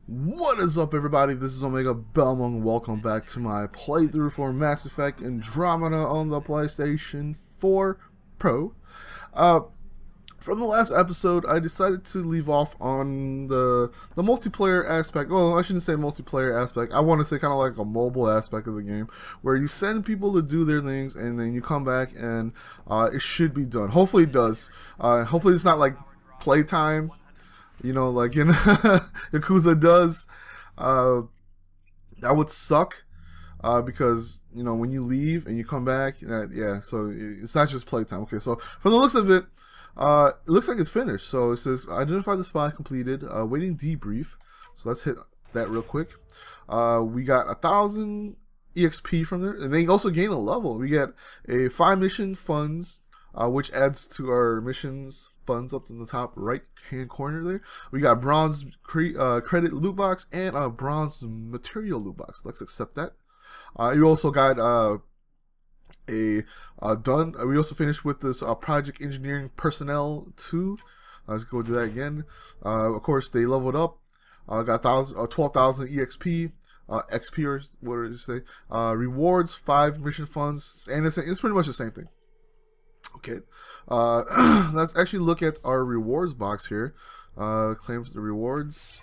What is up, everybody? This is Omega Belmont. Welcome back to my playthrough for Mass Effect Andromeda on the PlayStation 4 Pro. From the last episode, I decided to leave off on the multiplayer aspect. Well, I shouldn't say multiplayer aspect. I want to say kind of like a mobile aspect of the game, where you send people to do their things, and then you come back, and it should be done. Hopefully it does. Hopefully it's not like playtime. You know, like in Yakuza does. That would suck, because, you know, when you leave and you come back, yeah, so it's not just playtime. Okay, so from the looks of it, it looks like it's finished. So it says, identify the spy completed, waiting debrief. So let's hit that real quick. We got 1,000 EXP from there, and they also gain a level. We get a 5 mission funds, which adds to our missions funds up in the top right hand corner there. We got bronze credit loot box and a bronze material loot box. Let's accept that. You also got we also finished with this project engineering personnel 2. Let's go do that again. Of course, they leveled up. Got 12,000 EXP. XP, or what did you say? Rewards, 5 mission funds, and it's pretty much the same thing. Okay, let's actually look at our rewards box here. Claims the rewards.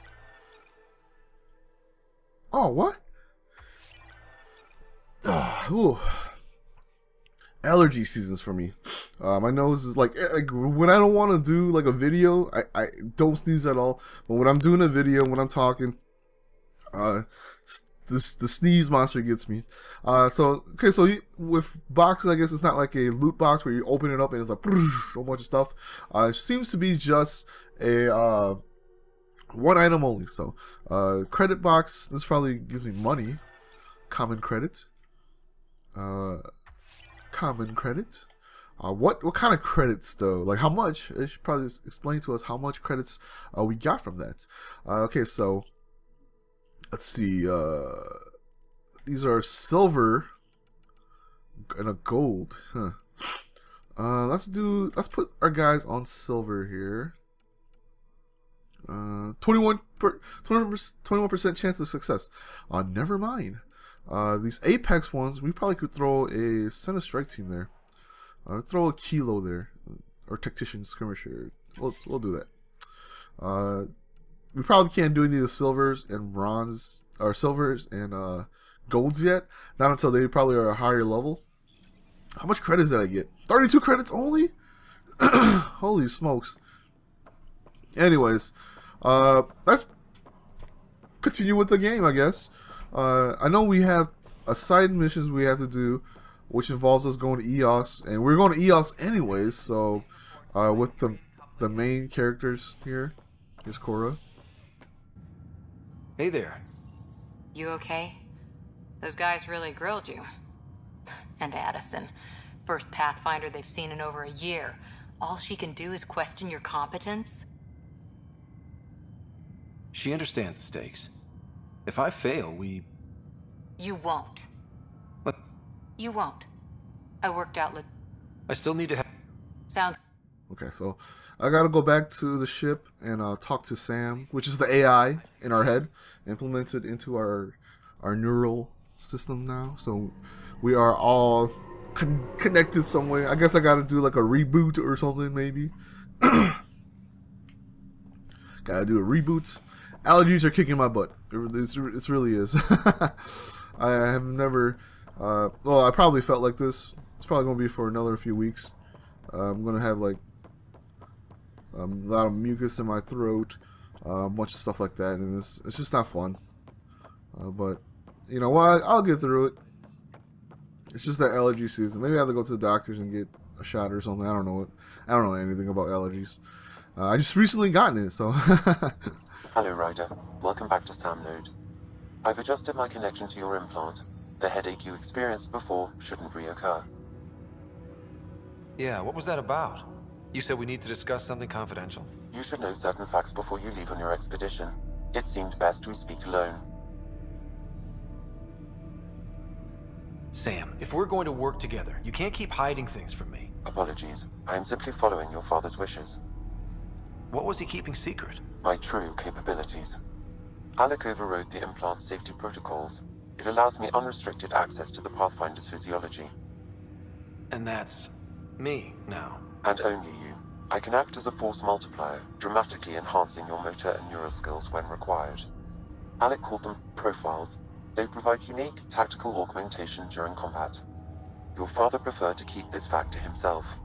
Oh, what? Ooh. Allergy seasons for me. My nose is like when I don't want to do like a video, I don't sneeze at all. But when I'm doing a video, when I'm talking, the sneeze monster gets me. So with boxes, I guess it's not like a loot box where you open it up and it's like a whole bunch of stuff. It seems to be just a one item only. So credit box. This probably gives me money. Common credit. Common credit. What kind of credits though? Like how much? It should probably explain to us how much credits we got from that. Okay, so. Let's see, these are silver and a gold, huh? Let's put our guys on silver here. 21% chance of success. Never mind. These Apex ones, we probably could throw a center strike team there. Throw a Kilo there, or Tactician Skirmisher. We'll do that. We probably can't do any of the silvers and bronze, or silvers and golds yet. Not until they probably are a higher level. How much credits did I get? 32 credits only? Holy smokes. Anyways, let's continue with the game, I guess. I know we have side missions we have to do, which involves us going to EOS, and we're going to EOS anyways. So, with the main characters here, here's Cora. Hey there. You okay? Those guys really grilled you. And Addison. First Pathfinder they've seen in over a year. All she can do is question your competence? She understands the stakes. If I fail, we... You won't. What? You won't. I worked out I still need to have... Sounds... Okay, so I gotta go back to the ship and talk to Sam, which is the AI in our head, implemented into our neural system now. So we are all connected some way. I guess I gotta do like a reboot or something, maybe. Gotta do a reboot. Allergies are kicking my butt. It really is. I have never. Well, I probably felt like this. It's probably gonna be for another few weeks. I'm gonna have like a lot of mucus in my throat, a bunch of stuff like that, and it's just not fun. But you know what? I'll get through it. It's just that allergy season. Maybe I have to go to the doctors and get a shot or something. I don't know anything about allergies. I just recently gotten it, so. Hello, Ryder. Welcome back to Sam Node. I've adjusted my connection to your implant. The headache you experienced before shouldn't reoccur. Yeah, what was that about? You said we need to discuss something confidential. You should know certain facts before you leave on your expedition. It seemed best we speak alone. Sam, if we're going to work together, you can't keep hiding things from me. Apologies. I am simply following your father's wishes. What was he keeping secret? My true capabilities. Alec overrode the implant's safety protocols. It allows me unrestricted access to the Pathfinder's physiology. And that's me now. And only you. I can act as a force multiplier, dramatically enhancing your motor and neural skills when required. Alec called them profiles. They provide unique, tactical augmentation during combat. Your father preferred to keep this fact to himself.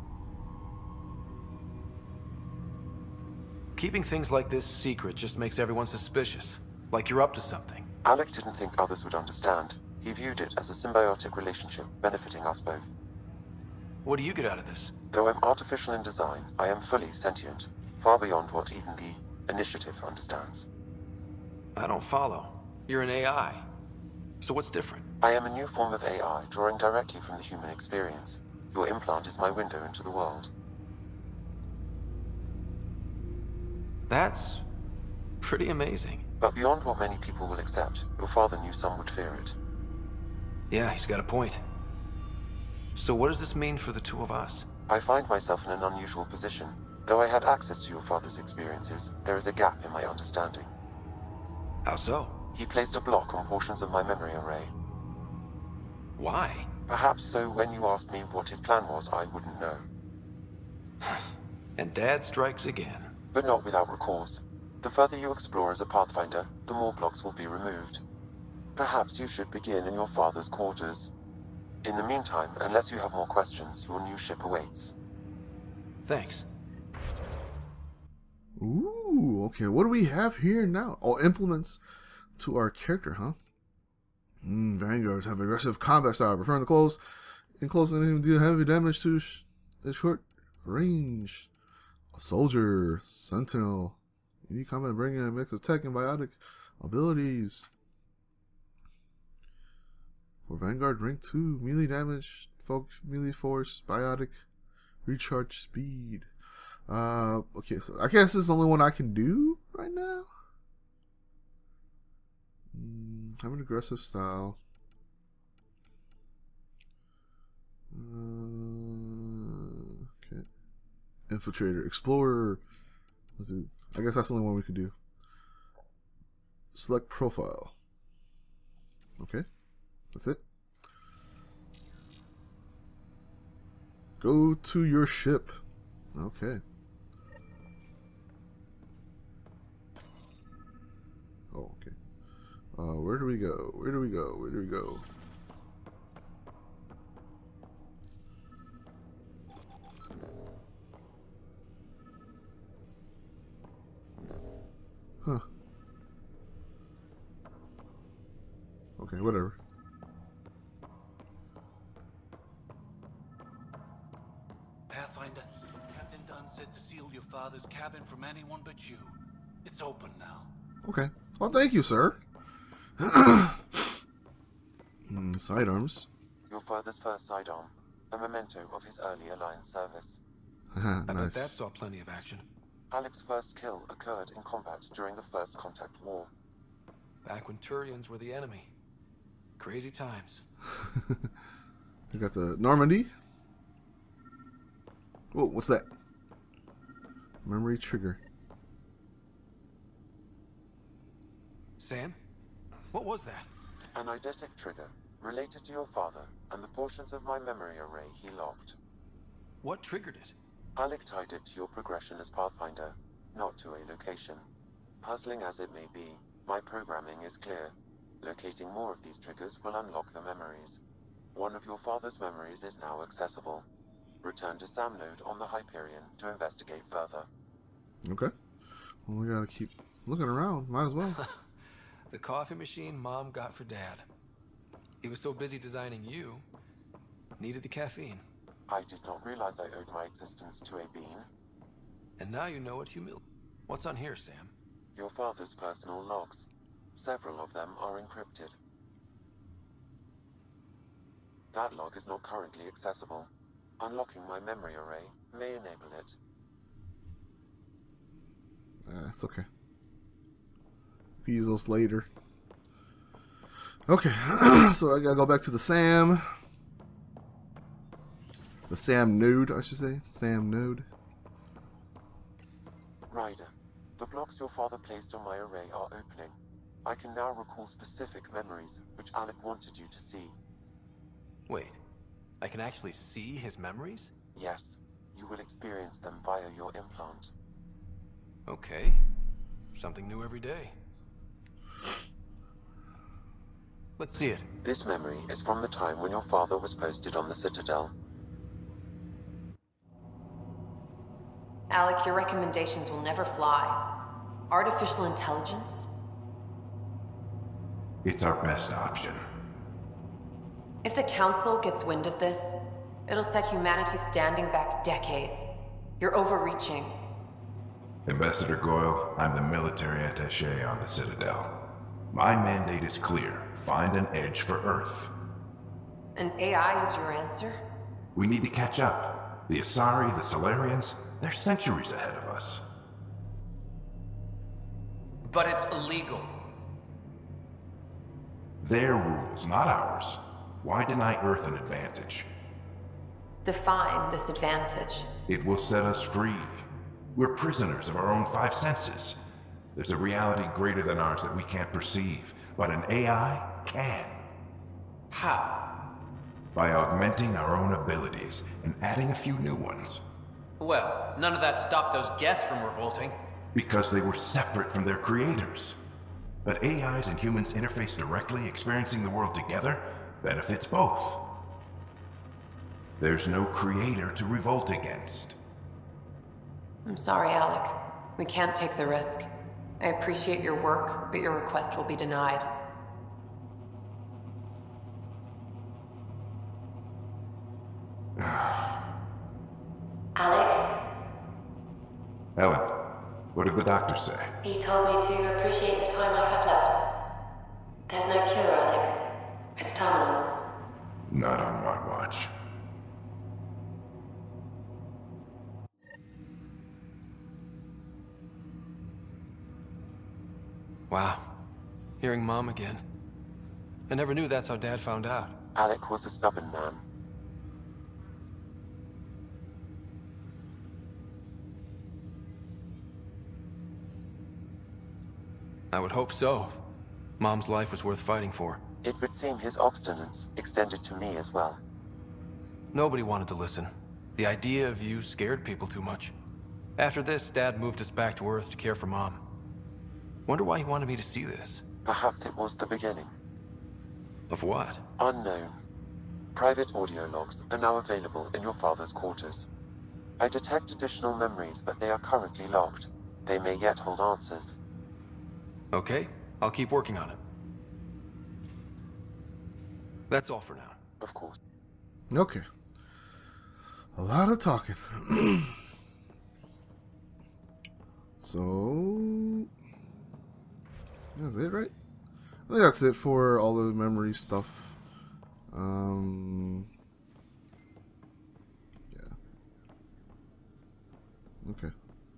Keeping things like this secret just makes everyone suspicious. Like you're up to something. Alec didn't think others would understand. He viewed it as a symbiotic relationship, benefiting us both. What do you get out of this? Though I'm artificial in design, I am fully sentient, far beyond what even the Initiative understands. I don't follow. You're an AI. So what's different? I am a new form of AI, drawing directly from the human experience. Your implant is my window into the world. That's pretty amazing. But beyond what many people will accept, your father knew some would fear it. Yeah, he's got a point. So what does this mean for the two of us? I find myself in an unusual position. Though I had access to your father's experiences, there is a gap in my understanding. How so? He placed a block on portions of my memory array. Why? Perhaps so when you asked me what his plan was, I wouldn't know. And Dad strikes again. But not without recourse. The further you explore as a Pathfinder, the more blocks will be removed. Perhaps you should begin in your father's quarters. In the meantime, unless you have more questions, your new ship awaits. Thanks. Ooh, okay. What do we have here now? Oh, implements to our character, huh? Vanguards have aggressive combat style, preferring the close. In close and deal heavy damage to a short range. A soldier, sentinel. Unique combat bringing a mix of tech and biotic abilities. For Vanguard, rank 2, melee damage, focus, melee force, biotic, recharge speed. Okay, so I guess this is the only one I can do right now. Have an aggressive style. Okay. Infiltrator, explorer. Let's do. I guess that's the only one we could do. Select profile. Okay. That's it. Go to your ship. Okay. Oh, okay. Where do we go? Where do we go? Where do we go? Huh. Okay, whatever. Pathfinder, Captain Dunn said to seal your father's cabin from anyone but you. It's open now. Okay. Well, thank you, sir. Sidearms. Your father's first sidearm, a memento of his early Alliance service. Haha, I bet that nice. saw plenty of action. Alec's first kill occurred in combat during the First Contact War. Back when Turians were the enemy. Crazy times. We got the Normandy. Whoa, what's that? Memory trigger. Sam? What was that? An eidetic trigger, related to your father, and the portions of my memory array he locked. What triggered it? Alec tied it to your progression as Pathfinder, not to a location. Puzzling as it may be, my programming is clear. Locating more of these triggers will unlock the memories. One of your father's memories is now accessible. Return to Sam Node on the Hyperion to investigate further. Okay. Well, we gotta keep looking around. Might as well. The coffee machine Mom got for Dad. He was so busy designing you, needed the caffeine. I did not realize I owed my existence to a bean. And now you know what humility. What's on here, Sam? Your father's personal logs. Several of them are encrypted. That log is not currently accessible. Unlocking my memory array may enable it. It's okay. We can use those later. Okay, so I gotta go back to the Sam. The Sam node, I should say. Sam node. Ryder, the blocks your father placed on my array are opening. I can now recall specific memories, which Alec wanted you to see. Wait, I can actually see his memories? Yes, you will experience them via your implant. Okay. Something new every day. Let's see it. This memory is from the time when your father was posted on the Citadel. Alec, your recommendations will never fly. Artificial intelligence? It's our best option. If the Council gets wind of this, it'll set humanity standing back decades. You're overreaching. Ambassador Goyle, I'm the military attaché on the Citadel. My mandate is clear. Find an edge for Earth. And AI is your answer? We need to catch up. The Asari, the Solarians, they're centuries ahead of us. But it's illegal. Their rules, not ours. Why deny Earth an advantage? Define this advantage. It will set us free. We're prisoners of our own five senses. There's a reality greater than ours that we can't perceive, but an AI can. How? By augmenting our own abilities and adding a few new ones. Well, none of that stopped those Geth from revolting. Because they were separate from their creators. But AIs and humans interface directly, experiencing the world together, benefits both. There's no creator to revolt against. I'm sorry, Alec. We can't take the risk. I appreciate your work, but your request will be denied. Alec? Ellen, what did the doctor say? He told me to appreciate the time I have left. There's no cure, Alec. It's terminal. Not on my watch. Wow. Hearing Mom again. I never knew that's how Dad found out. Alec was a stubborn man. I would hope so. Mom's life was worth fighting for. It would seem his obstinance extended to me as well. Nobody wanted to listen. The idea of you scared people too much. After this, Dad moved us back to Earth to care for Mom. Wonder why he wanted me to see this. Perhaps it was the beginning. Of what? Unknown. Private audio logs are now available in your father's quarters. I detect additional memories, but they are currently locked. They may yet hold answers. Okay, I'll keep working on it. That's all for now. Of course. Okay. A lot of talking. So... that's it, right? I think that's it for all the memory stuff. Yeah. Okay.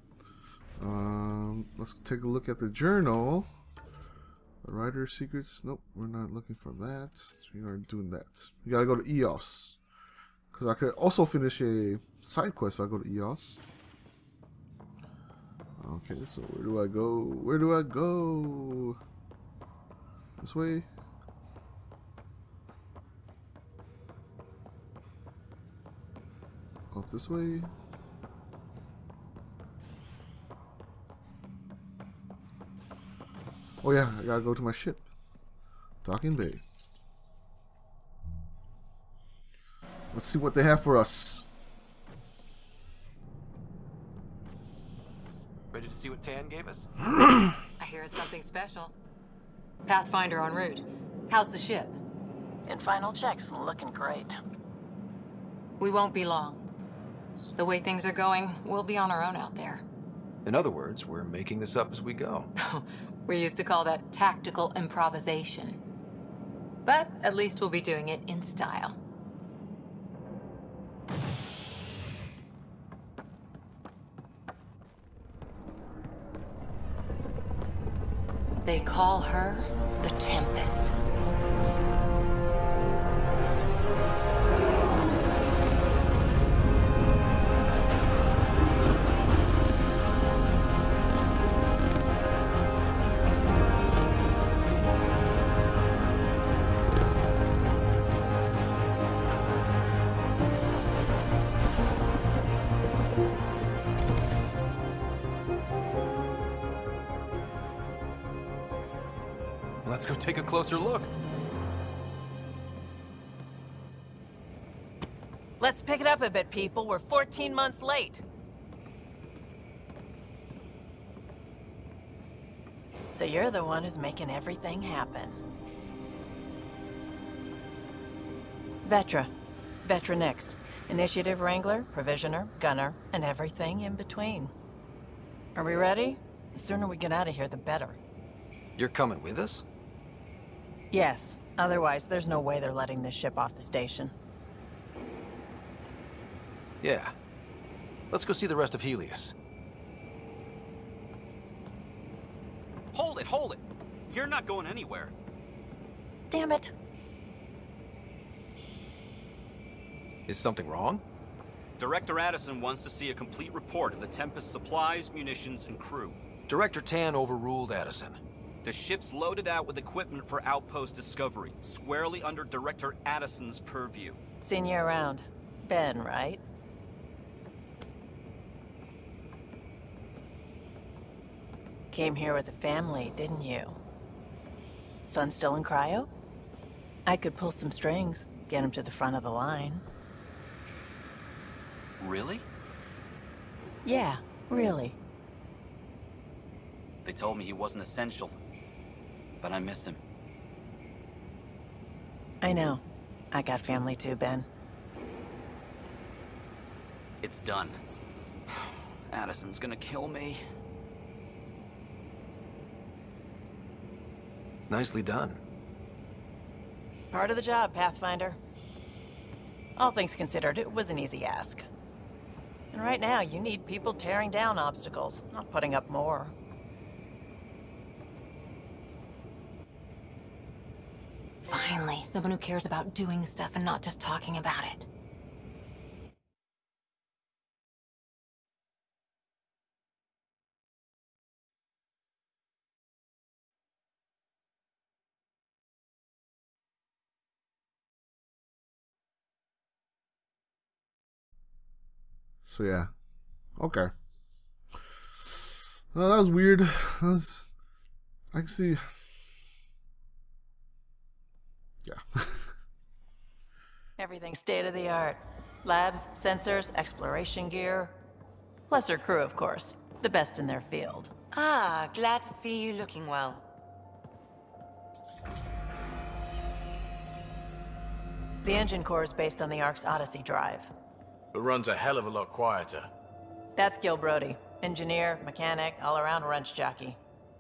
Let's take a look at the journal. The writer's secrets. Nope, we're not looking for that. We aren't doing that. We gotta go to EOS. Because I could also finish a side quest if I go to EOS. Okay, so where do I go? Where do I go? This way? Up this way? Oh yeah, I gotta go to my ship. Docking Bay. Let's see what they have for us. Ready to see what Tan gave us? I hear it's something special. Pathfinder en route. How's the ship? In final checks and looking great. We won't be long. The way things are going, we'll be on our own out there. In other words, we're making this up as we go. We used to call that tactical improvisation. But at least we'll be doing it in style. They call her the Tempest. Let's go take a closer look. Let's pick it up a bit, people. We're 14 months late. So you're the one who's making everything happen. Vetra. Vetra Nix. Initiative Wrangler, Provisioner, Gunner, and everything in between. Are we ready? The sooner we get out of here, the better. You're coming with us? Yes. Otherwise, there's no way they're letting this ship off the station. Yeah. Let's go see the rest of Helios. Hold it, hold it! You're not going anywhere. Damn it. Is something wrong? Director Addison wants to see a complete report of the Tempest supplies, munitions, and crew. Director Tan overruled Addison. The ship's loaded out with equipment for Outpost Discovery, squarely under Director Addison's purview. Seen you around. Ben, right? Came here with a family, didn't you? Son still in cryo? I could pull some strings, get him to the front of the line. Really? Yeah, really. They told me he wasn't essential, but I miss him. I know. I got family too, Ben. It's done. Addison's gonna kill me. Nicely done. Part of the job, Pathfinder. All things considered, it was an easy ask. And right now, you need people tearing down obstacles, not putting up more. Finally, someone who cares about doing stuff and not just talking about it. So yeah, okay. That was weird. I can see. Yeah. Everything state of the art. Labs, sensors, exploration gear. Plus her crew, of course. The best in their field. Ah, glad to see you looking well. The engine core is based on the Ark's Odyssey drive. It runs a hell of a lot quieter. That's Gil Brody. Engineer, mechanic, all-around wrench jockey.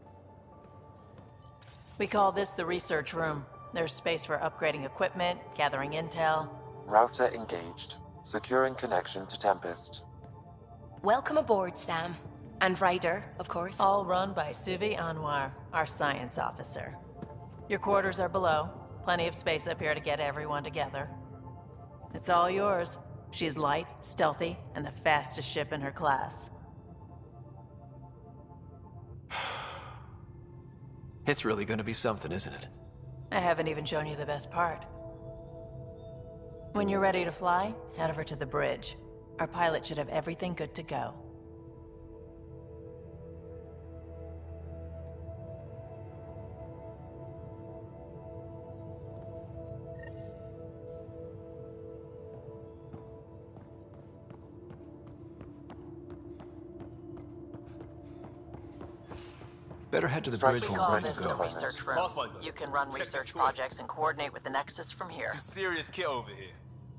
We call this the research room. There's space for upgrading equipment, gathering intel. Router engaged. Securing connection to Tempest. Welcome aboard, Sam. And Ryder, of course. All run by Suvi Anwar, our science officer. Your quarters are below. Plenty of space up here to get everyone together. It's all yours. She's light, stealthy, and the fastest ship in her class. It's really gonna be something, isn't it? I haven't even shown you the best part. When you're ready to fly, head over to the bridge. Our pilot should have everything good to go. Better head to the bridge We when call we're ready this to the go. research room. Pathfinder, You can run check research this toy. projects and coordinate with the Nexus from here. Some serious kit over here.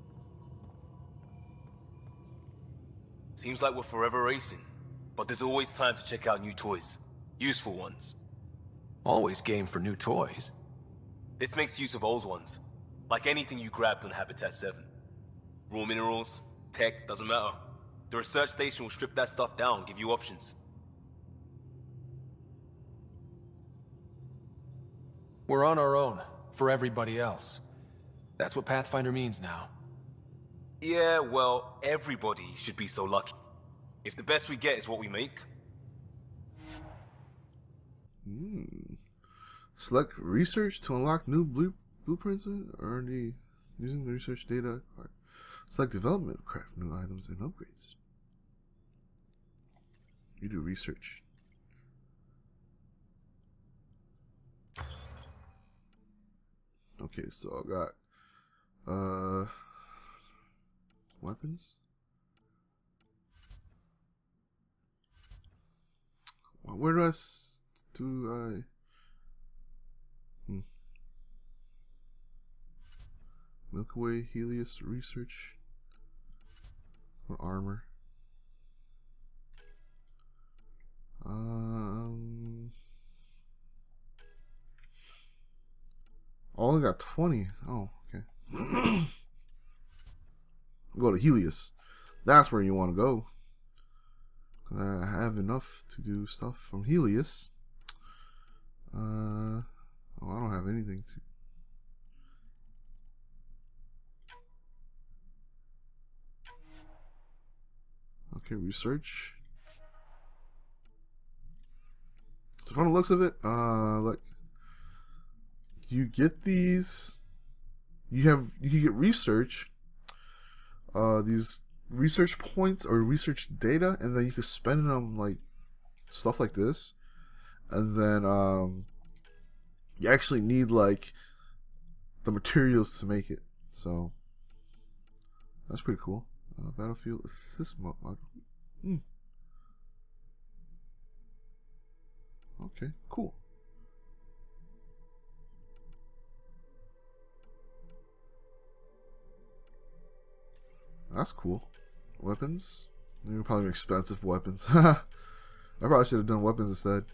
Seems like we're forever racing, but there's always time to check out new toys. Useful ones. Always game for new toys. This makes use of old ones, like anything you grabbed on Habitat 7. Raw minerals, tech, doesn't matter. The research station will strip that stuff down, give you options. We're on our own, for everybody else. That's what Pathfinder means now. Yeah, well, everybody should be so lucky. If the best we get is what we make. Select research to unlock new blueprints or using the research data card. Select development, craft new items and upgrades. You do research. Okay, so I got weapons. Where do I Milky Way, Helios, research. What armor? I only got 20. Oh, okay. Go to Helios. That's where you want to go. I have enough to do stuff from Helios. Oh, I don't have anything to. Okay, research. So from the looks of it, like you get these. You can get research. These research points or research data, and then you can spend it on like stuff like this, and then you actually need like the materials to make it. So that's pretty cool. Battlefield assist mode. Okay, cool. That's cool. Weapons. They were probably expensive weapons. I probably should have done weapons instead.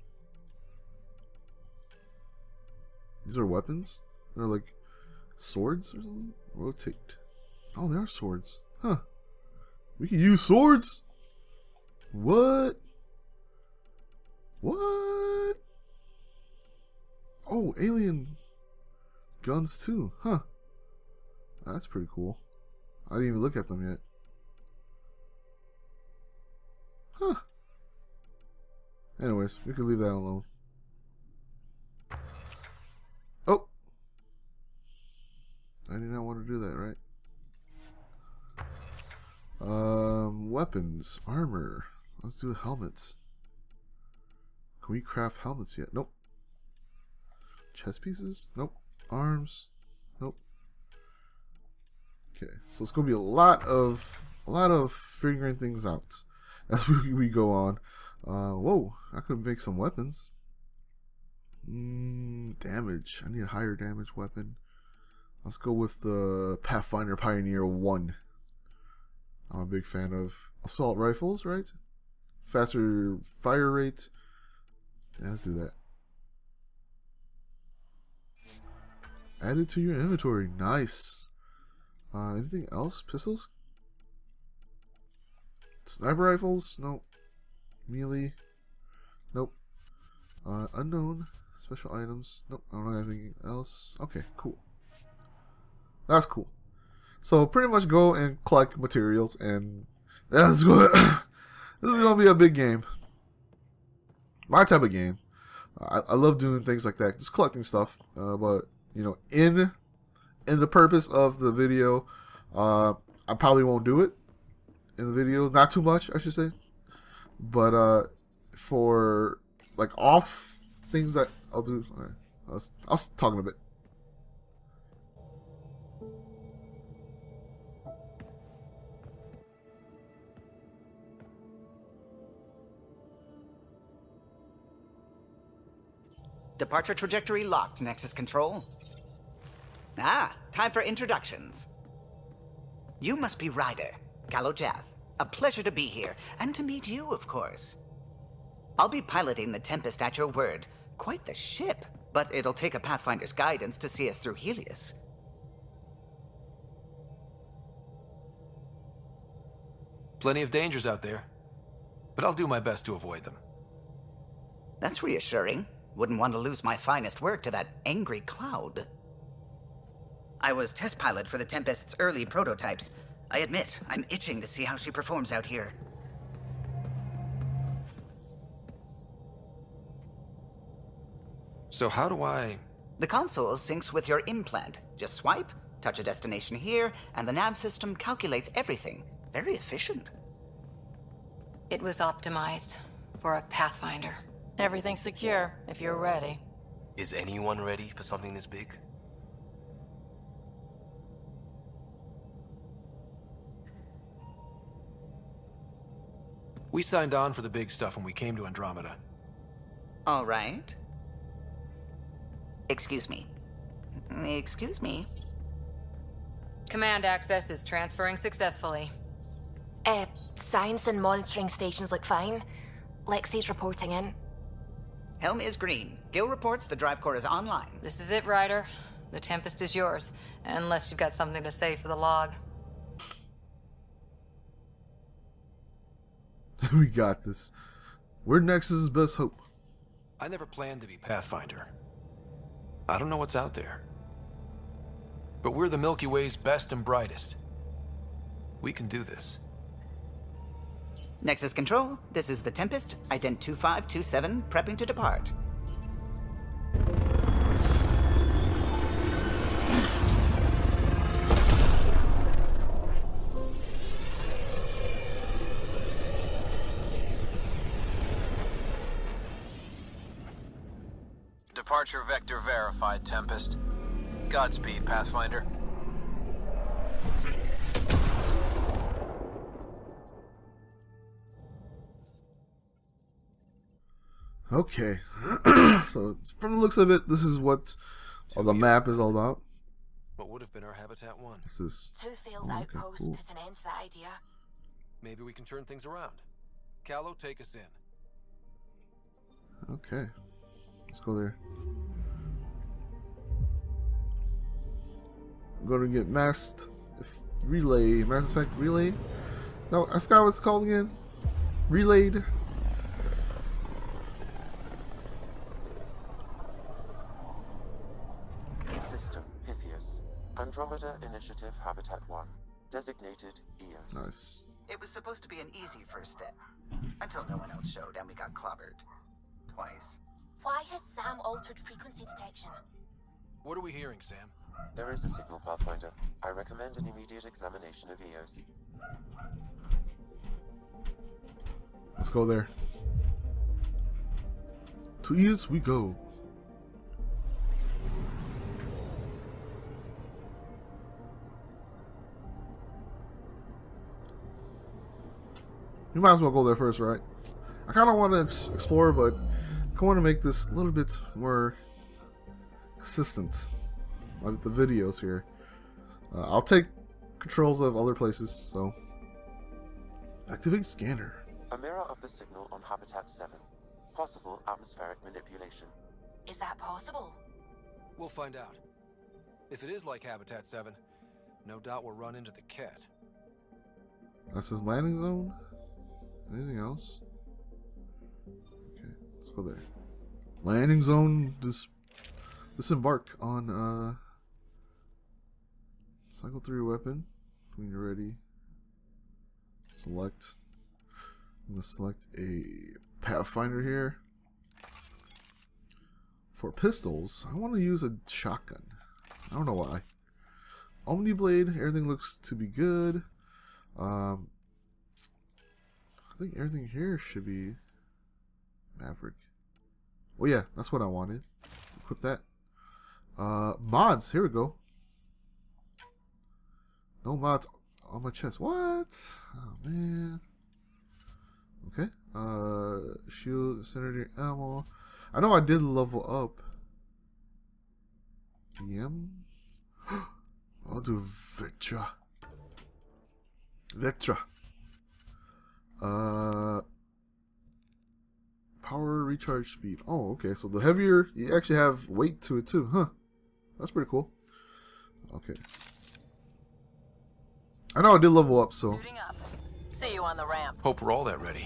These are weapons? They're like swords or something? Rotate. Oh, they are swords. Huh. We can use swords? What? What? Oh, alien guns too. Huh. That's pretty cool. I didn't even look at them yet. Huh. Anyways, we can leave that alone. Oh. I did not want to do that, right? Weapons, armor. Let's do helmets. Can we craft helmets yet? Nope. Chest pieces? Nope. Arms? Nope. Okay, so it's gonna be a lot of figuring things out as we go on. Whoa, I could make some weapons. Damage. I need a higher damage weapon. Let's go with the Pathfinder Pioneer 1. I'm a big fan of assault rifles, right? Faster fire rate. Yeah, let's do that. Add it to your inventory. Nice. Anything else? Pistols? Sniper rifles? Nope. Melee? Nope. Unknown. Special items? Nope. I don't know anything else. Okay, cool. That's cool. So pretty much go and collect materials, and let's go. This is gonna be a big game. My type of game. I love doing things like that, just collecting stuff. But you know, in the purpose of the video, I probably won't do it in the video. Not too much, I should say. But for like off things that I'll do. I'll talk in a bit. Departure trajectory locked, Nexus Control. Ah, time for introductions. You must be Ryder, Calo Jath. A pleasure to be here, and to meet you, of course. I'll be piloting the Tempest at your word. Quite the ship, but it'll take a Pathfinder's guidance to see us through Helios. Plenty of dangers out there, but I'll do my best to avoid them. That's reassuring. Wouldn't want to lose my finest work to that angry cloud. I was test pilot for the Tempest's early prototypes. I admit, I'm itching to see how she performs out here. So how do I... The console syncs with your implant. Just swipe, touch a destination here, and the nav system calculates everything. Very efficient. It was optimized for a Pathfinder. Everything's secure, if you're ready. Is anyone ready for something this big? We signed on for the big stuff when we came to Andromeda. All right. Excuse me. Excuse me. Command access is transferring successfully. Science and monitoring stations look fine. Lexi's reporting in. Helm is green. Gil reports the drive core is online. This is it, Ryder. The Tempest is yours, unless you've got something to say for the log. We got this. We're Nexus's best hope. I never planned to be Pathfinder. I don't know what's out there. But we're the Milky Way's best and brightest. We can do this. Nexus Control, this is the Tempest, Ident 2527, prepping to depart. Departure vector verified, Tempest. Godspeed, Pathfinder. Okay. So, from the looks of it, this is what the map is all about. What would have been our Habitat 1? This is... Two failed outposts cool. put an end to that idea. Maybe we can turn things around. Callow, take us in. Okay. Let's go there. I'm going to get Mass Effect Relay. No, I forgot what it's called again. Relayed. System Pythias. Andromeda Initiative Habitat 1. Designated EOS. Nice. It was supposed to be an easy first step. Until no one else showed and we got clobbered. Twice. Why has Sam altered frequency detection? What are we hearing, Sam? There is a signal, Pathfinder. I recommend an immediate examination of EOS. Let's go there. To EOS we go. You might as well go there first, right? I kind of want to explore, but I want to make this a little bit more consistent with the videos here. I'll take controls of other places, so activate scanner. A mirror of the signal on Habitat 7. Possible atmospheric manipulation. Is that possible? We'll find out. If it is like Habitat 7, no doubt we'll run into the cat. That's his landing zone? Anything else? Okay, let's go there. Landing zone, disembark on, cycle through your weapon when you're ready. Select. I'm going to select a Pathfinder here. For pistols, I want to use a shotgun. I don't know why. Omniblade, everything looks to be good. I think everything here should be Maverick. Oh yeah, that's what I wanted. Equip that. Mods, here we go. No mods on my chest. What? Oh man. Okay. Shield, incendiary ammo. I know I did level up. EM. I'll do Vetra. Vetra. Power recharge speed. Oh, okay. So the heavier, you actually have weight to it too, huh? That's pretty cool. Okay. I know I did level up, so. Suiting up. See you on the ramp. Hope we're all that ready.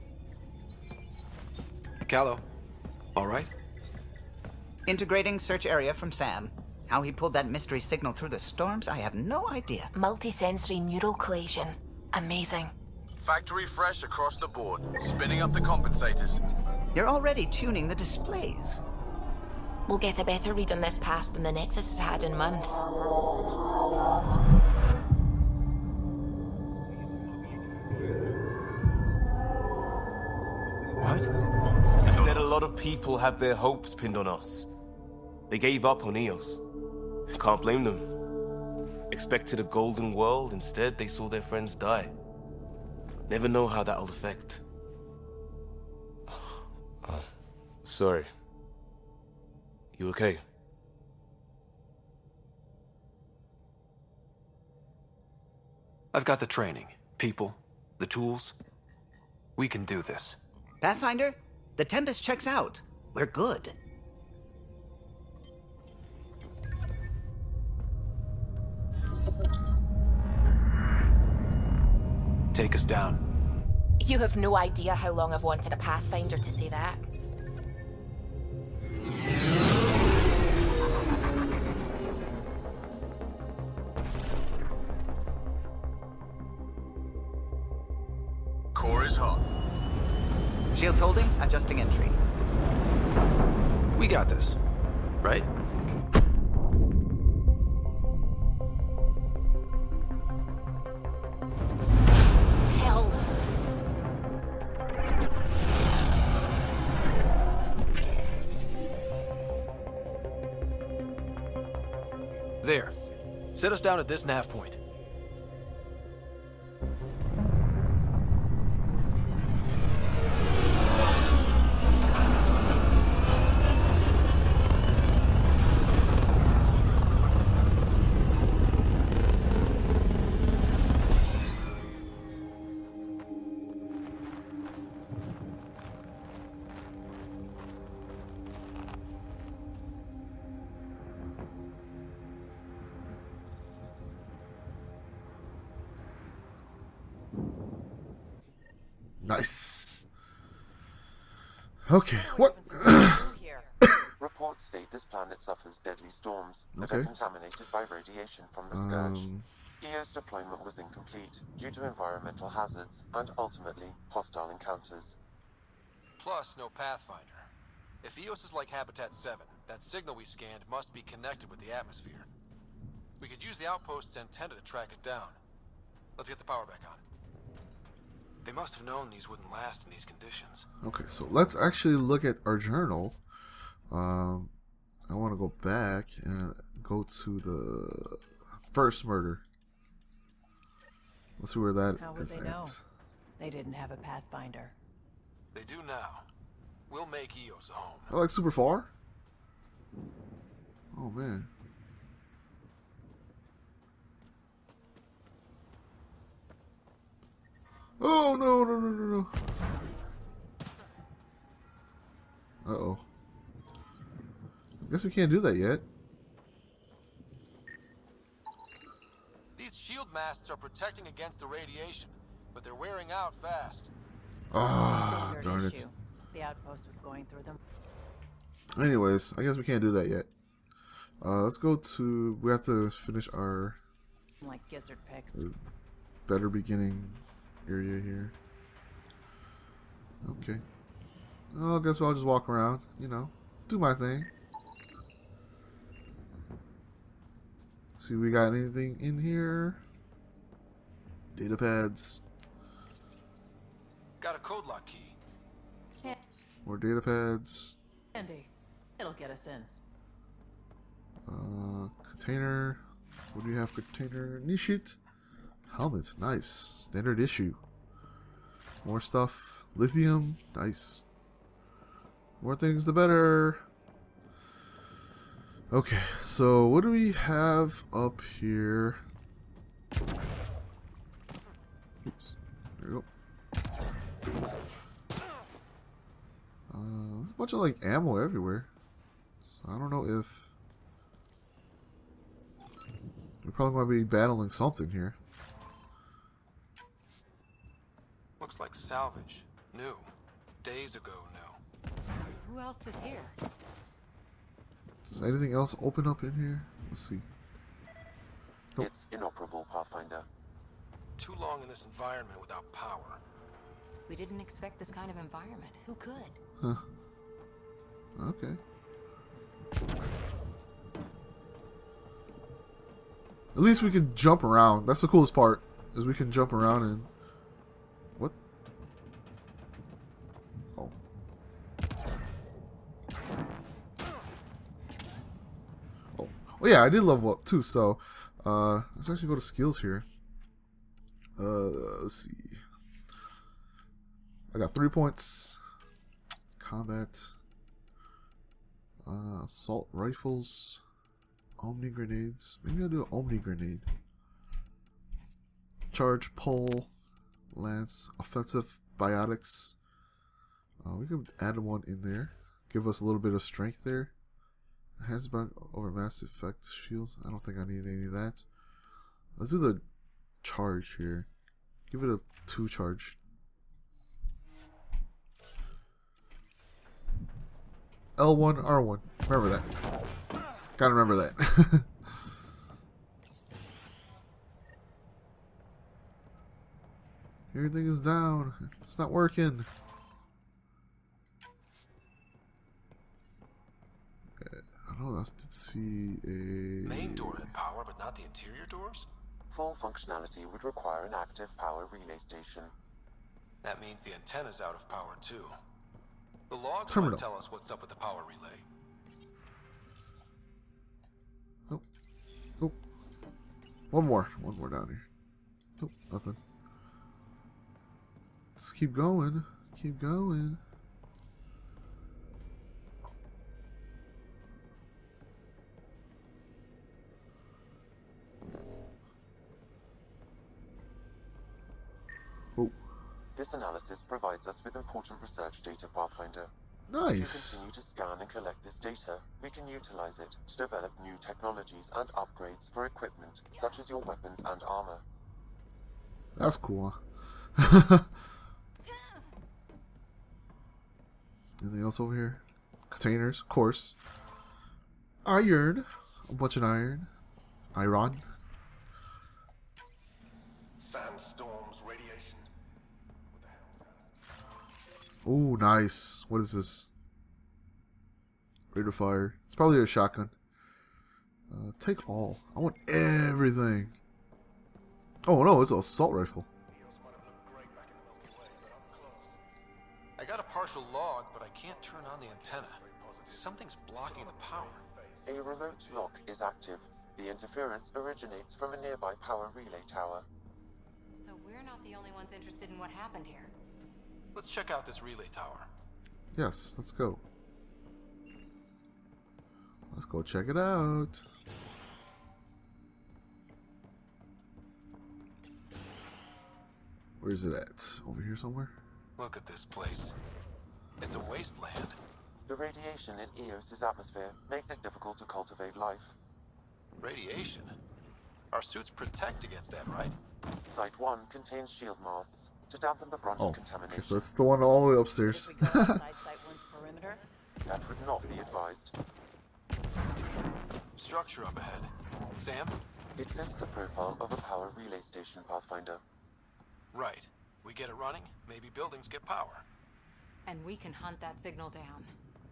Callow, all right? Integrating search area from Sam. How he pulled that mystery signal through the storms, I have no idea. Multisensory neural collation. Amazing. Factory fresh across the board. Spinning up the compensators. You're already tuning the displays. We'll get a better read on this pass than the Nexus has had in months. What? You said a lot of people have their hopes pinned on us. They gave up on EOS. Can't blame them. Expected a golden world, instead they saw their friends die. Never know how that'll affect Sorry. You okay? I've got the training, people, the tools. We can do this. Pathfinder, the Tempest checks out. We're good. Take us down. You have no idea how long I've wanted a Pathfinder to say that. Core is hot. Shields holding, adjusting entry. We got this, right? Hell. There. Set us down at this nav point. Nice. Okay, what? Reports state this planet suffers deadly storms that Okay. are contaminated by radiation from the Scourge. EO's deployment was incomplete due to environmental hazards and ultimately hostile encounters. Plus, no Pathfinder. If EOS is like Habitat 7, that signal we scanned must be connected with the atmosphere. We could use the outpost's antenna to track it down. Let's get the power back on. They must have known these wouldn't last in these conditions. Okay, so let's actually look at our journal. I want to go back and go to the first murder. Let's see where that How would is they at. know? They didn't have a Pathfinder. They do now. We'll make EOS a home. I like super far. Oh man. Oh no no no no no. Uh-oh. I guess we can't do that yet. These shield masts are protecting against the radiation, but they're wearing out fast. Ah, Weird darn it. issue. The outpost was going through them. Anyways, I guess we can't do that yet. Let's go to... We have to finish our Like gizzard picks. better beginning area here. Okay. Well, I guess I'll just walk around, you know, do my thing. See, we got anything in here? Data pads. Got a code lock key. More data pads. Andy, it'll get us in. Container. What do you have? Container. Nishit. Helmet. Nice. Standard issue. More stuff. Lithium. Nice. More things, the better. Okay, so what do we have up here? Oops. There we go. There's a bunch of like ammo everywhere. So I don't know if we're probably going to be battling something here. Looks like salvage. New. Days ago new. Who else is here? Does anything else open up in here? Let's see. Nope. It's inoperable, Pathfinder. Too long in this environment without power. We didn't expect this kind of environment. Who could? Huh. Okay. At least we can jump around. That's the coolest part, is we can jump around and... What? Oh. Oh. Oh yeah, I did level up too, so... let's actually go to skills here. Let's see. I got 3 points. Combat. Assault rifles. Omni grenades. Maybe I'll do an Omni grenade. Charge pole. Lance. Offensive biotics. We could add one in there. Give us a little bit of strength there. Hands back over mass effect shields. I don't think I need any of that. Let's do the charge here. Give it a 2 charge. L1, R1. Remember that. Gotta remember that. Everything is down. It's not working. I don't know. I did see a main door had power, but not the interior doors? Full functionality would require an active power relay station. That means the antenna's out of power too. The logs Terminal. might tell us what's up with the power relay. Oh. Oh. One more down here. Oh, nothing. Let's keep going. Keep going. Oh. This analysis provides us with important research data, Pathfinder. Nice. As you continue to scan and collect this data, we can utilize it to develop new technologies and upgrades for equipment, such as your weapons and armor. That's cool. Huh? Anything else over here? Containers, of course. Iron. A bunch of iron. Iron. Sandstorms, radiation. Ooh, nice. What is this? Rate of fire. It's probably a shotgun. Take all. I want everything. Oh no, it's an assault rifle. I got a partial log, but I can't turn on the antenna. Something's blocking the power. A remote lock is active. The interference originates from a nearby power relay tower. So we're not the only ones interested in what happened here. Let's check out this relay tower. Yes, let's go. Let's go check it out. Where is it at? Over here somewhere? Look at this place. It's a wasteland. The radiation in Eos's atmosphere makes it difficult to cultivate life. Radiation? Our suits protect against that, right? Site 1 contains shield masts to dampen the brunt of contamination. Okay, so it's the one all the way upstairs. That would not be advised. Structure up ahead. Sam? It fits the profile of a power relay station, Pathfinder. Right. We get it running, maybe buildings get power. And we can hunt that signal down.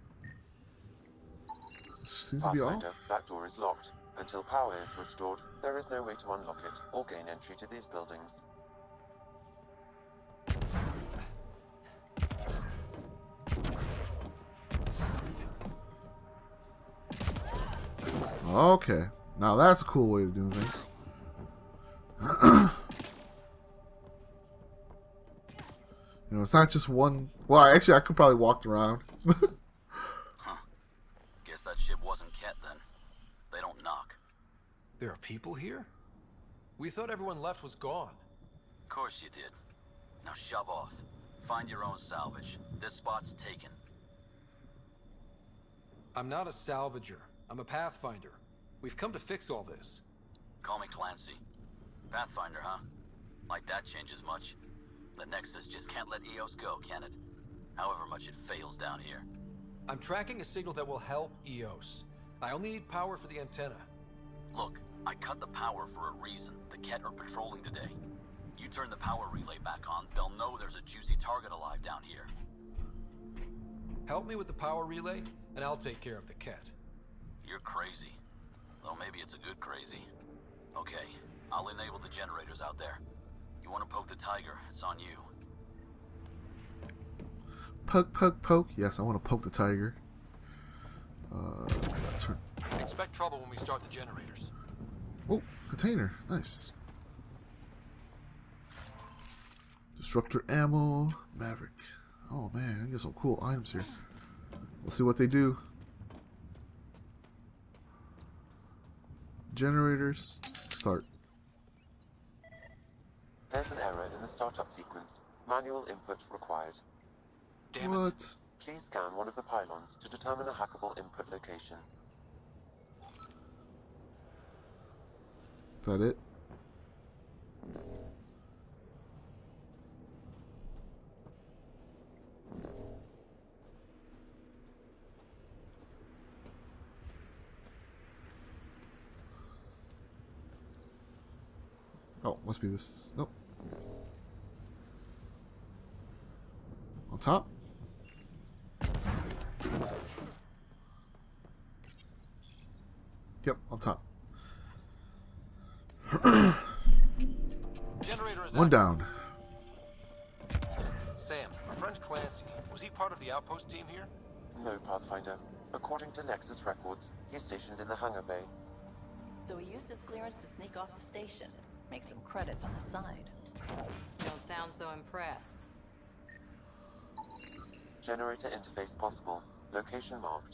Seems to be Pathfinder, off. that door is locked. Until power is restored, there is no way to unlock it or gain entry to these buildings. Okay, now that's a cool way of doing things. You know, it's not just one. Well, actually, I could probably walk around. Huh. Guess that ship wasn't Ket then. They don't knock. There are people here? We thought everyone left was gone. Of course you did. Now shove off. Find your own salvage. This spot's taken. I'm not a salvager. I'm a Pathfinder. We've come to fix all this. Call me Clancy. Pathfinder, huh? Like that changes much? The Nexus just can't let Eos go, can it? However much it fails down here. I'm tracking a signal that will help Eos. I only need power for the antenna. Look, I cut the power for a reason. The Ket are patrolling today. You turn the power relay back on, they'll know there's a juicy target alive down here. Help me with the power relay, and I'll take care of the Ket. You're crazy. Well, maybe it's a good crazy. Okay, I'll enable the generators out there. You want to poke the tiger, it's on you. Poke, poke, poke. Yes, I want to poke the tiger. Turn. Expect trouble when we start the generators. Oh, container. Nice. Disruptor ammo. Maverick. Oh man, I get some cool items here. Let's see what they do. Generators. Start. There's an error in the startup sequence. Manual input required. Damn what? It. Please scan one of the pylons to determine a hackable input location. Is that it? Oh, must be this. Nope. On top? Yep, on top. Generator is One out. down. Sam, our friend Clancy, was he part of the outpost team here? No, Pathfinder. According to Nexus records, he's stationed in the hangar bay. So he used his clearance to sneak off the station. Make some credits on the side. Don't sound so impressed. Generator interface possible. Location marked.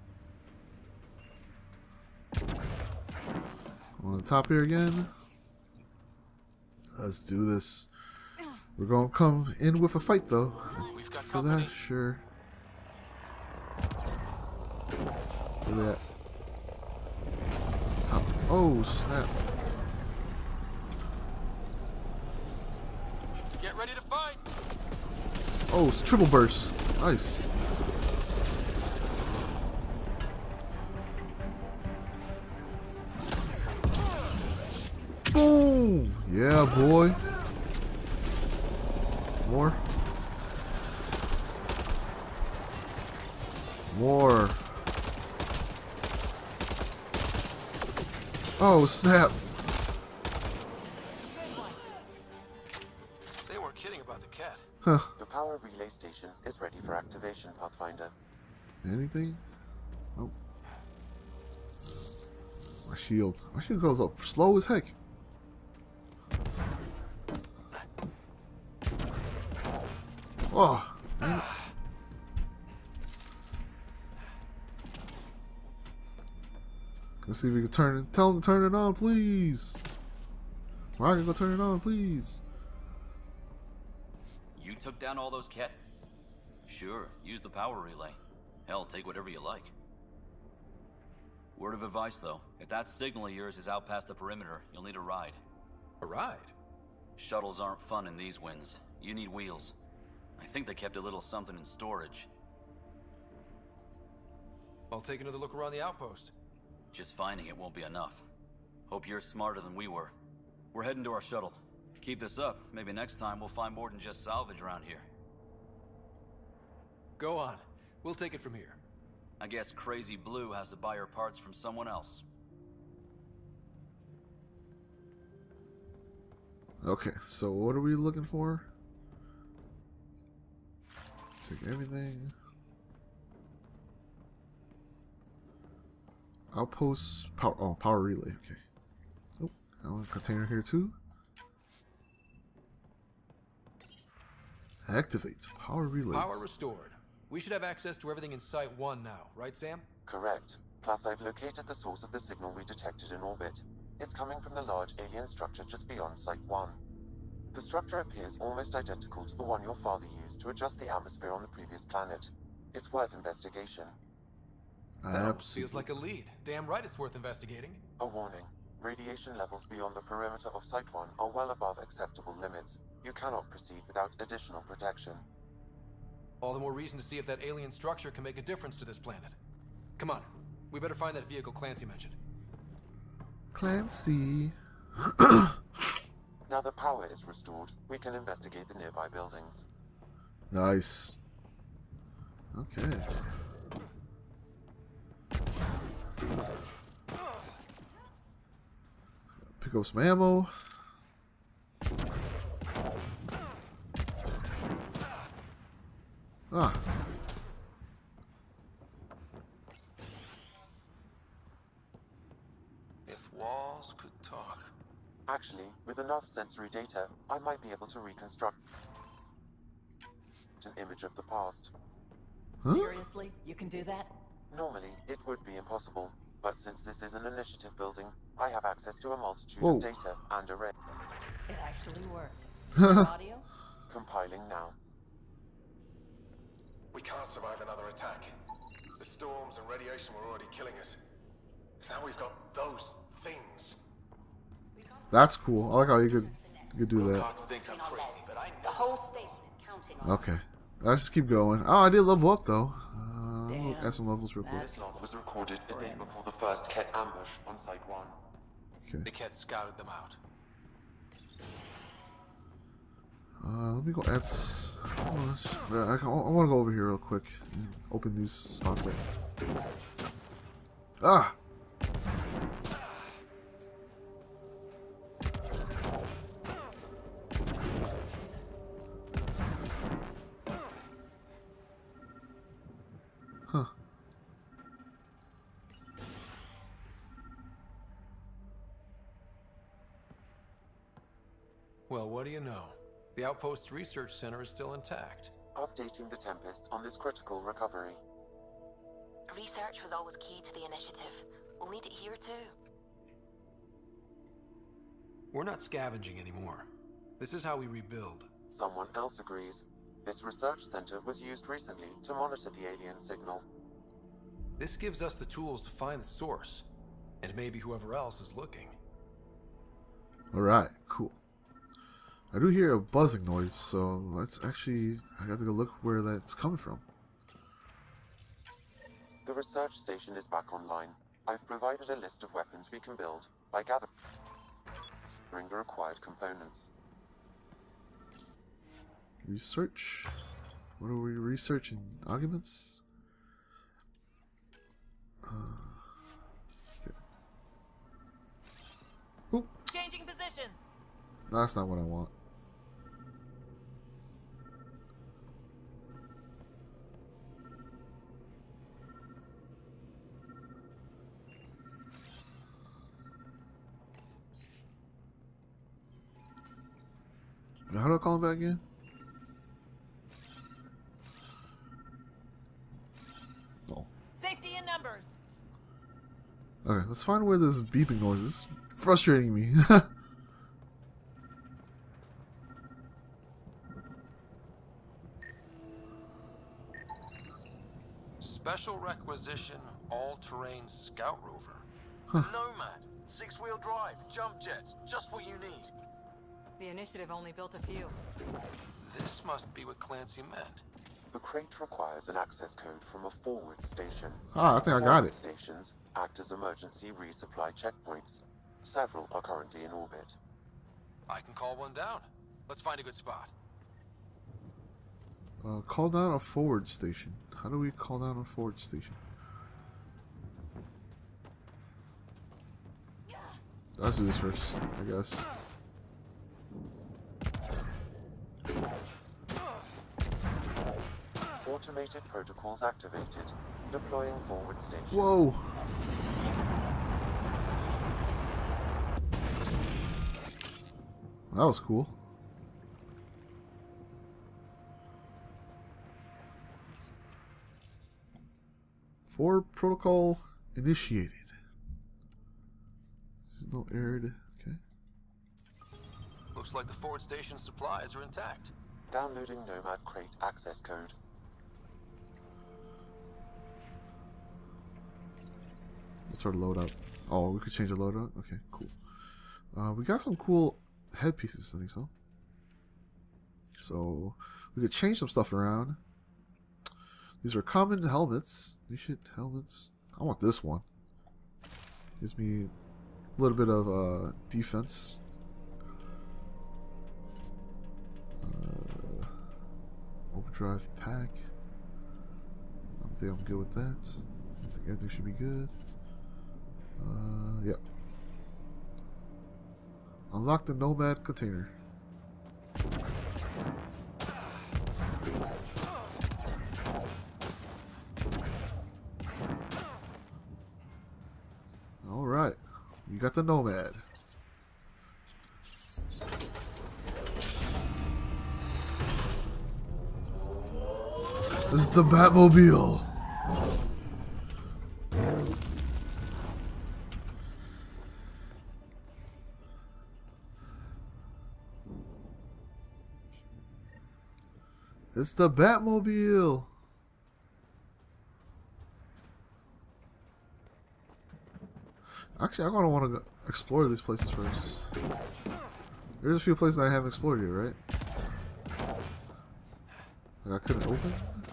On the top here again. Let's do this. We're gonna come in with a fight though. For that, sure. Where they at? Top. Oh snap! Get ready to fight. Oh, it's triple burst. Nice. Boom! Yeah, boy. More. More. Oh, snap. They weren't kidding about the cat. Huh. The power relay station is ready for activation, Pathfinder. Anything? Nope. My shield. My shield goes up slow as heck. Oh, damn it. Let's see if we can turn it. Tell him to turn it on, please. Rocket, go turn it on, please. You took down all those cat? Sure, use the power relay. Hell, take whatever you like. Word of advice, though. If that signal of yours is out past the perimeter, you'll need a ride. A ride? Shuttles aren't fun in these winds. You need wheels. I think they kept a little something in storage. I'll take another look around the outpost. Just finding it won't be enough. Hope you're smarter than we were. We're heading to our shuttle. Keep this up. Maybe next time we'll find more than just salvage around here. Go on. We'll take it from here. I guess Crazy Blue has to buy her parts from someone else. Okay, so what are we looking for? Take everything. Outpost power. Oh, power relay. Okay. Oh, I want a container here too. Activate power relays. Power restored. We should have access to everything in Site 1 now, right, Sam? Correct. Plus, I've located the source of the signal we detected in orbit. It's coming from the large alien structure just beyond Site 1. The structure appears almost identical to the one your father used to adjust the atmosphere on the previous planet. It's worth investigation. Feels like a lead. Damn right it's worth investigating. A warning. Radiation levels beyond the perimeter of Site 1 are well above acceptable limits. You cannot proceed without additional protection. All the more reason to see if that alien structure can make a difference to this planet. Come on. We better find that vehicle Clancy mentioned. Clancy. Now the power is restored, we can investigate the nearby buildings. Nice. Okay. Pick up some ammo. Ah. If walls could talk. Actually, with enough sensory data, I might be able to reconstruct an image of the past. Seriously? You can do that? Normally, it would be impossible, But since this is an initiative building, I have access to a multitude Whoa. of data and array. It actually worked. Audio? Compiling now. We can't survive another attack. The storms and radiation were already killing us. Now we've got those things. That's cool. I like how you could do that. Wilcox thinks I'm crazy, but I know The whole station is counting on Okay. Let's just keep going. Oh, I did level up though. We'll add some levels real quick. This log was recorded a day before the first Ket ambush on Site 1. Okay. The Ket scouted them out. Let me go add. I want to go over here real quick and open these spots up. Ah! Huh. Well, what do you know? The Outpost Research Center is still intact. Updating the Tempest on this critical recovery. Research was always key to the initiative. We'll need it here too. We're not scavenging anymore. This is how we rebuild. Someone else agrees. This research center was used recently to monitor the alien signal. This gives us the tools to find the source, and maybe whoever else is looking. Alright, cool. I do hear a buzzing noise, so let's actually... I got to go look where that's coming from. The research station is back online. I've provided a list of weapons we can build by gathering the required components. Research? What are we researching? Arguments? Okay. Oop. Changing positions. No, that's not what I want. How do I call him back again? Oh. Safety in numbers. Okay, let's find where this beeping noise is. It's frustrating me. Special requisition, all-terrain scout rover. Nomad, 6-wheel drive, jump jets, just what you need. The initiative only built a few. This must be what Clancy meant. The crate requires an access code from a forward station. Ah, I think I got Forward it. Stations act as emergency resupply checkpoints. Several are currently in orbit. I can call one down. Let's find a good spot. Call down a forward station. How do we call down a forward station? Let's do this first, I guess. Automated protocols activated. Deploying forward station. Whoa! That was cool. Forward protocol initiated. There's no arid. Okay. Looks like the forward station supplies are intact. Downloading Nomad crate access code. What's our loadout? Oh, we could change our loadout? Okay, cool. We got some cool headpieces, I think so. So, we could change some stuff around. These are common helmets. These shit helmets. I want this one. Gives me a little bit of defense. Overdrive pack. I think I'm good with that. I think everything should be good. Yep. Unlock the Nomad container. Alright. You got the Nomad. This is the Batmobile. It's the Batmobile. Actually, I'm gonna want to explore these places first. There's a few places I haven't explored yet, right? Like I couldn't open?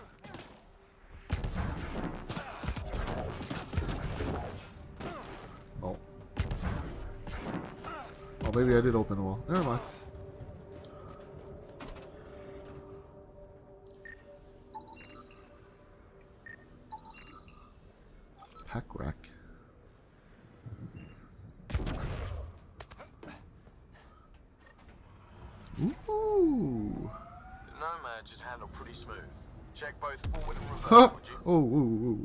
Oh. Oh, maybe I did open them all. Never mind. Pack rack. Ooh. The Nomad should handle pretty smooth. Check both forward and reverse, Huh. would you? Oh, ooh, ooh.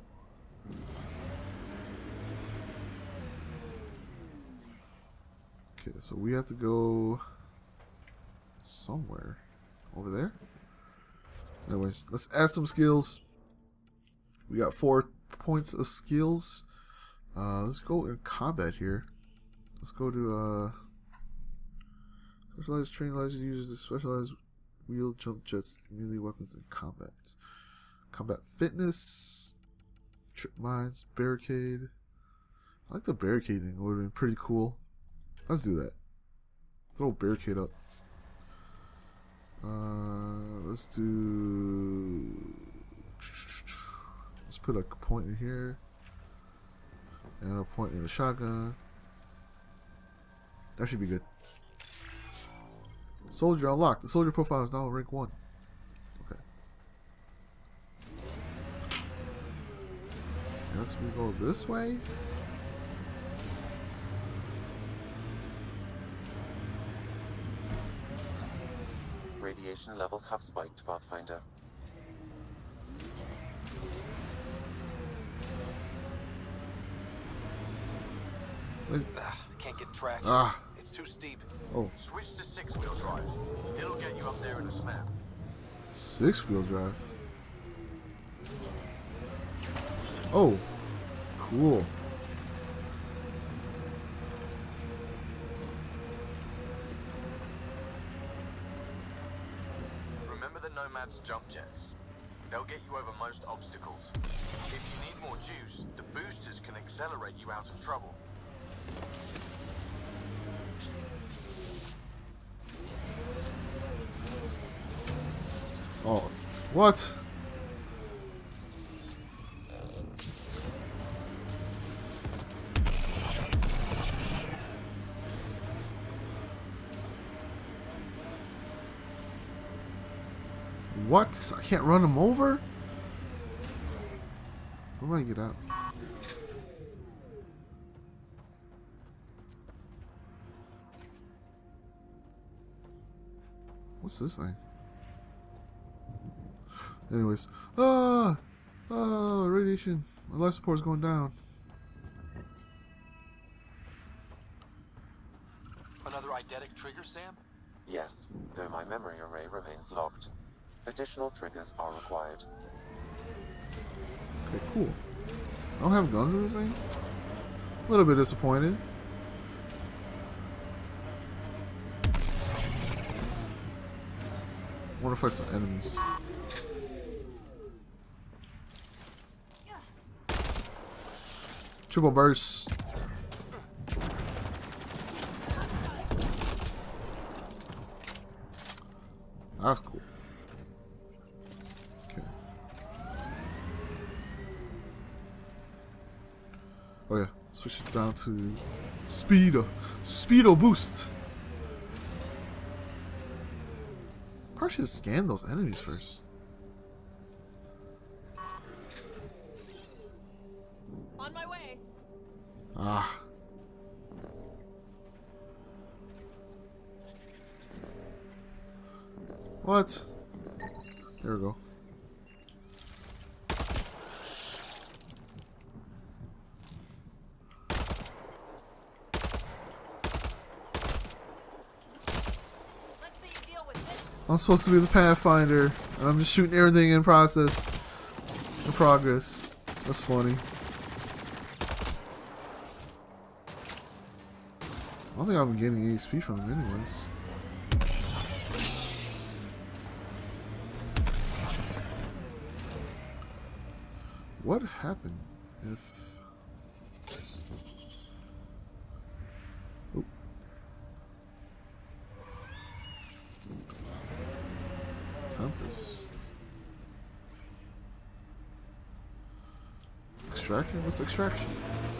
Okay, so we have to go somewhere. Over there? Anyways, let's add some skills. We got 4 points of skills. Let's go in combat here. Let's go to specialized training allows you to use the specialized wheel jump jets, melee weapons in combat. Combat fitness, trip mines, barricade. I like the barricading. It would have been pretty cool. Let's do that. Throw a barricade up. Let's do. Let's put a point in here. And a point in the shotgun. That should be good. Soldier unlocked. The soldier profile is now rank 1. Okay. Let's go this way. Radiation levels have spiked, Pathfinder. Can't get traction. Ah. It's too steep. Oh. Switch to 6-wheel drive. It'll get you up there in a snap. 6-wheel drive. Oh. Cool. Remember the Nomad's jump jets. They'll get you over most obstacles. If you need more juice, the boosters can accelerate you out of trouble. Oh. What? What? I can't run him over? Where do I get out? What's this thing? Anyways. Radiation. My life support is going down. Another eidetic trigger, Sam? Yes, though my memory array remains locked. Additional triggers are required. Okay, cool. I don't have guns in this thing? A little bit disappointed. I wonder if I some enemies. Triple burst. That's cool. Okay. Oh yeah, switch it down to Speedo boost. Probably should scan those enemies first. On my way. Ah. What? There we go. I'm supposed to be the Pathfinder, and I'm just shooting everything in progress. That's funny. I don't think I'm getting EXP from them anyways. what happened if... Oh. Tempest. Extraction? What's extraction?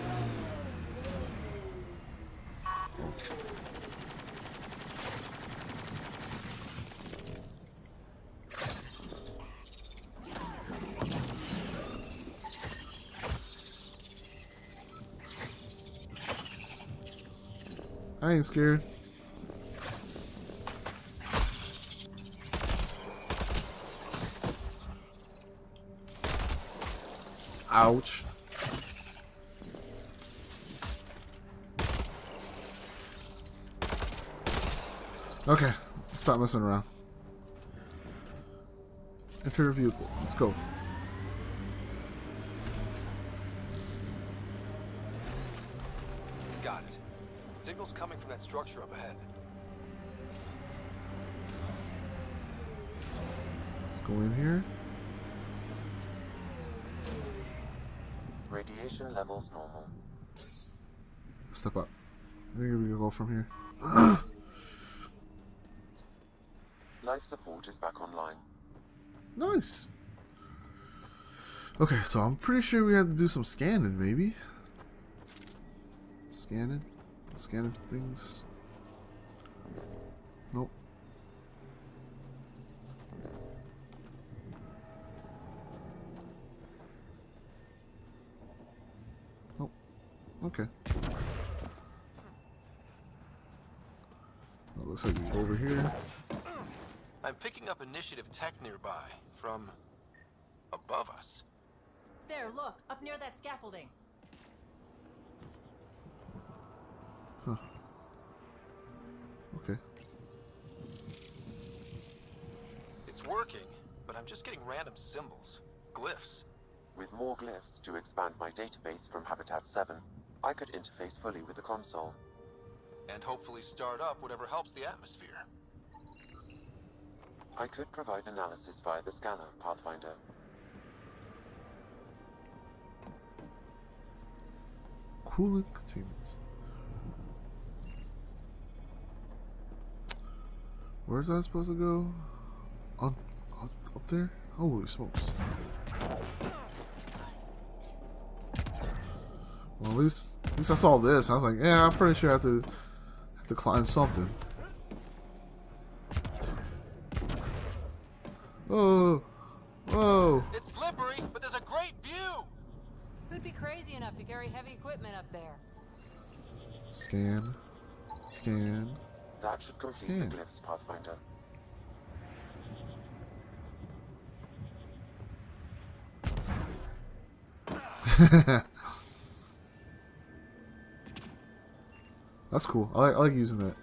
I ain't scared. Ouch. Okay, stop messing around. Enter vehicle. Let's go. Got it. Signal's coming from that structure up ahead. Let's go in here. Radiation levels normal. Step up. I think we can go from here. Life support is back online. Nice. Okay, so I'm pretty sure we have to do some scanning, maybe. Scanning things. Nope. Nope. Okay. Well, looks like we go over here. I'm picking up initiative tech nearby from above us. There, look, up near that scaffolding. Huh. Okay. It's working, but I'm just getting random symbols, glyphs. With more glyphs to expand my database from Habitat 7, I could interface fully with the console. And hopefully start up whatever helps the atmosphere. I could provide analysis via the scanner, Pathfinder. Coolant containment. Where's that supposed to go? Up there? Holy smokes. Well, at least I saw this. I was like, yeah, I'm pretty sure I have to climb something. Whoa! Whoa! It's slippery, but there's a great view! Who'd be crazy enough to carry heavy equipment up there? Scan. Scan. That should complete the glyphs, Pathfinder. That's cool. I like using that.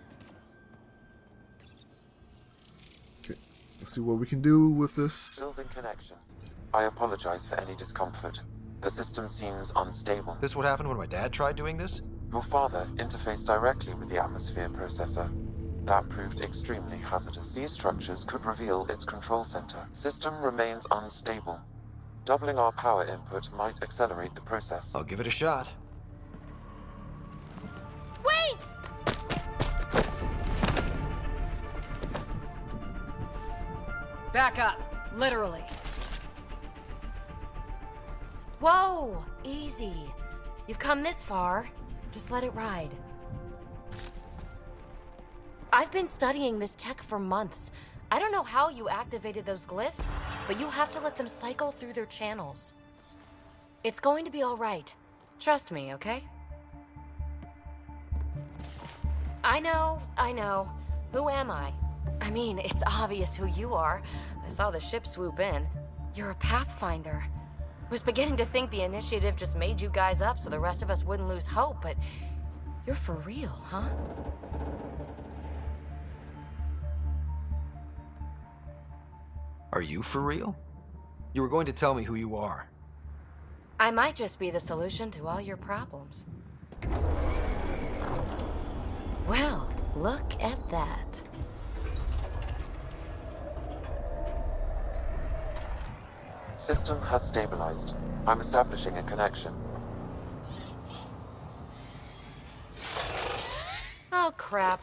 Okay. Let's see what we can do with this. Building connection. I apologize for any discomfort. The system seems unstable. This what happened when my dad tried doing this? Your father interfaced directly with the atmosphere processor. That proved extremely hazardous. These structures could reveal its control center. System remains unstable. Doubling our power input might accelerate the process. I'll give it a shot. Wait! Back up, literally. Whoa! Easy. You've come this far. Just let it ride. I've been studying this tech for months. I don't know how you activated those glyphs, but you have to let them cycle through their channels. It's going to be all right. Trust me, okay? I know. Who am I? I mean, it's obvious who you are. I saw the ship swoop in. You're a Pathfinder. Was beginning to think the initiative just made you guys up so the rest of us wouldn't lose hope, but you're for real, huh? Are you for real? You were going to tell me who you are. I might just be the solution to all your problems. Well, look at that. System has stabilized. I'm establishing a connection. Oh, crap.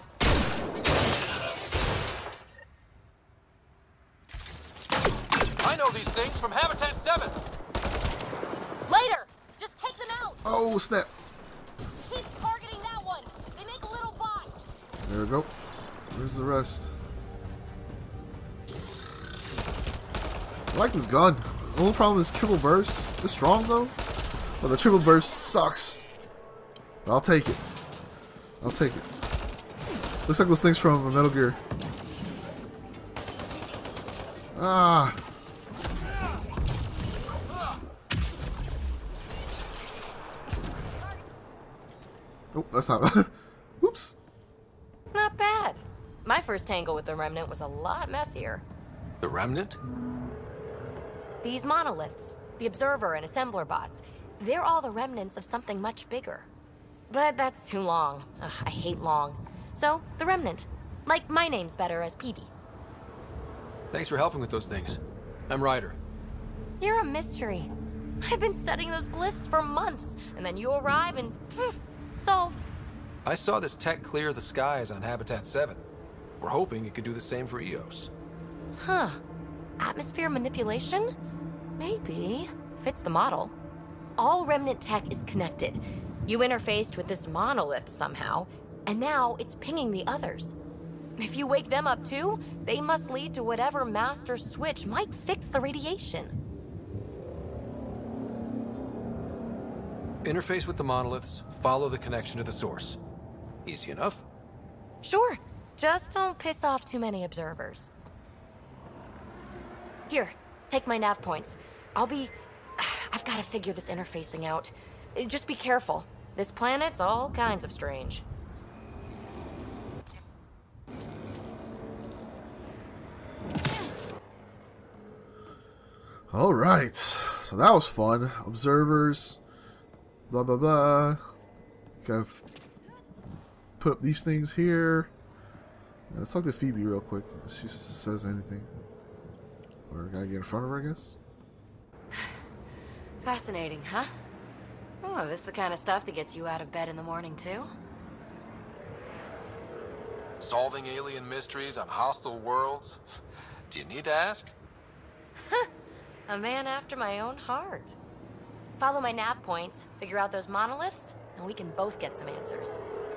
I know these things from Habitat 7! Later! Just take them out! Oh, snap. Keep targeting that one! They make little bots! There we go. Where's the rest? I like this gun. The only problem is triple burst. It's strong though, but the triple burst sucks. But I'll take it. I'll take it. Looks like those things from Metal Gear. Ah. Oh, that's not. Oops. Not bad. My first tangle with the Remnant was a lot messier. The Remnant? These monoliths, the Observer and Assembler bots, they're all the remnants of something much bigger. But that's too long. Ugh, I hate long. So, the Remnant. Like my name's better as Peebee. Thanks for helping with those things. I'm Ryder. You're a mystery. I've been studying those glyphs for months, and then you arrive and poof, solved. I saw this tech clear the skies on Habitat 7. We're hoping it could do the same for EOS. Huh. Atmosphere manipulation? Maybe. Fits the model. All Remnant tech is connected. You interfaced with this monolith somehow, and now it's pinging the others. If you wake them up too, they must lead to whatever master switch might fix the radiation. Interface with the monoliths, follow the connection to the source. Easy enough. Sure. Just don't piss off too many observers. Here, take my nav points. I've got to figure this interfacing out. Just be careful. This planet's all kinds of strange. Alright, so that was fun. Observers, blah blah blah. Gotta put up these things here. Let's talk to Phoebe real quick. If she says anything. Or gotta get in front of her, I guess. Fascinating, huh? Oh, this is the kind of stuff that gets you out of bed in the morning, too? Solving alien mysteries on hostile worlds? Do you need to ask? A man after my own heart. Follow my nav points, figure out those monoliths, and we can both get some answers.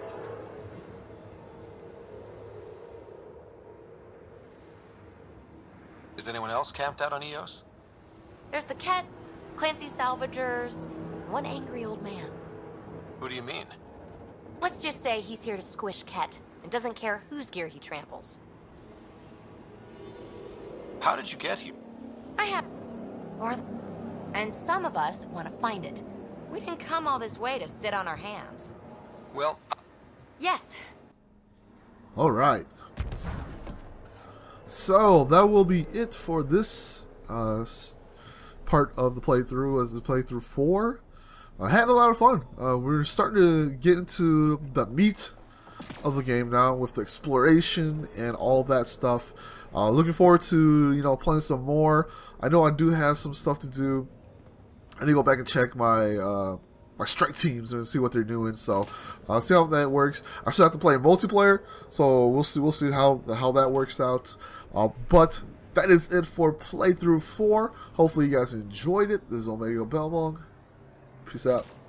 Is anyone else camped out on EOS? There's the Ket, Clancy Salvagers, and one angry old man. Who do you mean? Let's just say he's here to squish Ket, and doesn't care whose gear he tramples. How did you get here? And some of us want to find it. We didn't come all this way to sit on our hands. Well... Yes. Alright. So, that will be it for this part of the playthrough, as the playthrough 4. I had a lot of fun. We're starting to get into the meat of the game now with the exploration and all that stuff. Looking forward to, playing some more. I know I do have some stuff to do. I need to go back and check my my strike teams and see what they're doing. So see how that works. I still have to play multiplayer, so we'll see how that works out. But that is it for playthrough 4. Hopefully you guys enjoyed it. This is Omega Belmong. Peace out.